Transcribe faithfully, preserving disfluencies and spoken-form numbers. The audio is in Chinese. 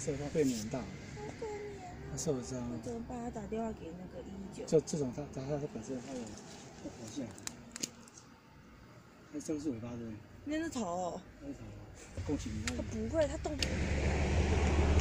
受伤，被碾到， 好可怜。 他受伤。 那怎么办？他打电话给那个一一九。 就这种他他他本身他有他头线，他这个是尾巴对不对？ 那是头哦。 那是头，恭喜你！ 他不会，他动。